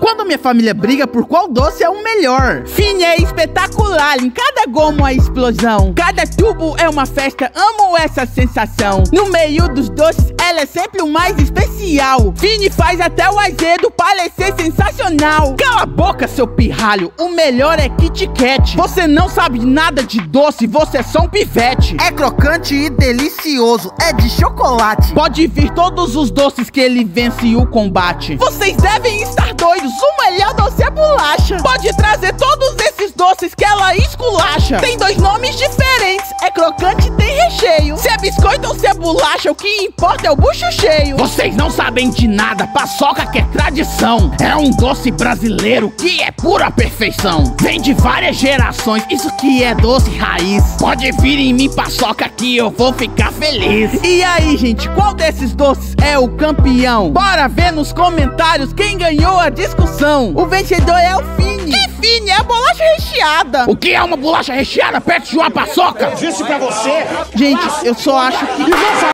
Quando minha família briga por qual doce é o melhor. Fini é espetacular, em cada gomo a explosão. Cada tubo é uma festa, amo essa sensação. No meio dos doces, ela é sempre o mais especial. Fini faz até o azedo parecer sensacional. Cala a boca, seu pirralho, o melhor é Kit Kat. Você não sabe nada de doce, você é só um pivete. É crocante e delicioso, é de chocolate. Pode vir todos os doces que ele vence o combate. Vocês devem estar doidos, o melhor doce é bolacha. Pode trazer todos esses doces que ela esculacha. Tem dois nomes diferentes, é crocante e tem recheio. Se é biscoito ou se é bolacha, o que importa é o bucho cheio. Vocês não sabem de nada, paçoca que é tradição. É um doce brasileiro que é pura perfeição. Vem de várias gerações, isso que é doce raiz. Pode vir em mim, paçoca, que eu vou ficar feliz. E aí, gente, qual desses doces é o campeão? Bora ver nos comentários quem ganhou a discussão. O vencedor é o Fini. Que Fini? É a bolacha recheada. O que é uma bolacha recheada perto de uma paçoca? Eu disse pra você. Gente, eu só acho que...